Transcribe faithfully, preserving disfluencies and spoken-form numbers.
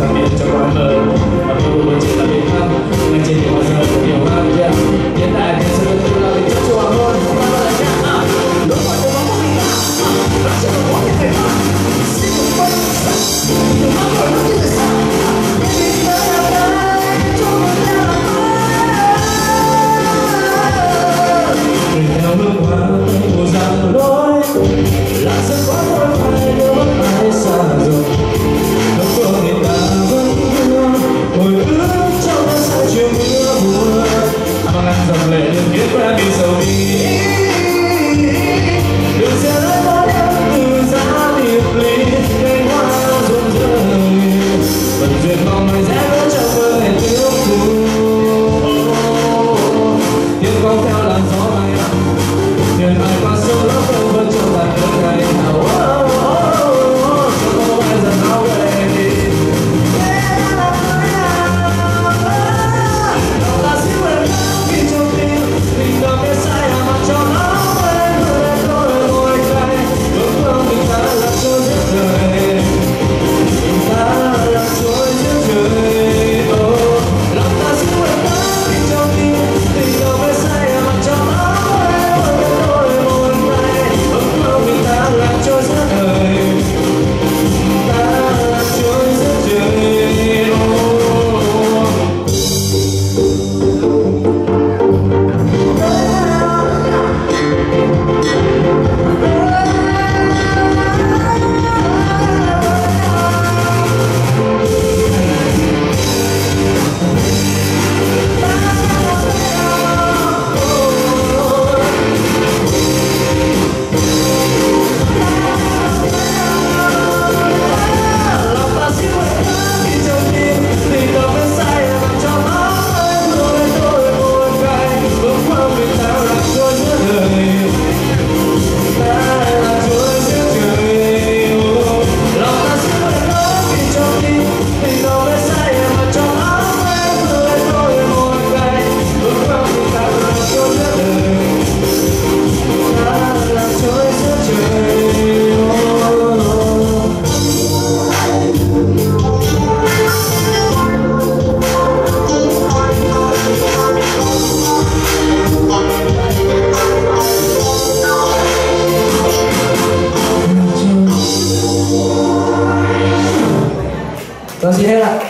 tạm biệt cho quá khứ và cuối cùng chỉ là biệt thăm ngay trên những giờ của nhiều năm kia hiện tại thì sự tự là mình chắc chùa hơn không bao giờ nhạc à lúc mà tôi bóng mình à nó sẽ không có những ngày mà xin một quay đừng mong rồi nó như thế sao vì ta là ai cho mình ta là ai mình theo bước qua mùa giăng lối là sân quá thôi phải đưa mắt ai xa rồi lúc có người ta vẫn thương hồi ước trong ta sao chiều mưa buồn mà ngàn dòng lệ đừng biết qua mình sầu bi đừng sẽ nói có em từ giá biệt ly cây hoa rụng rơi vẫn duyên mong người sẽ vẫn trong mơ hẹn tiếng phù tiếng con theo làn gió bay nhờ ai qua sông lấp đâu vẫn trong bàn cơn ngày nào cho không ai dần áo về lòng ta xíu em khi trong tim tình ta biết sai à mà cho nó em người tôi ngồi cạnh ước mơ mình ta là trôi giết đời mình ta là trôi giết trời lòng ta xíu em khi trong tim tình ta biết sai à mà cho nó mình ta là trôi giết đời ta là trôi giết trời Rồi, xin hết ạ.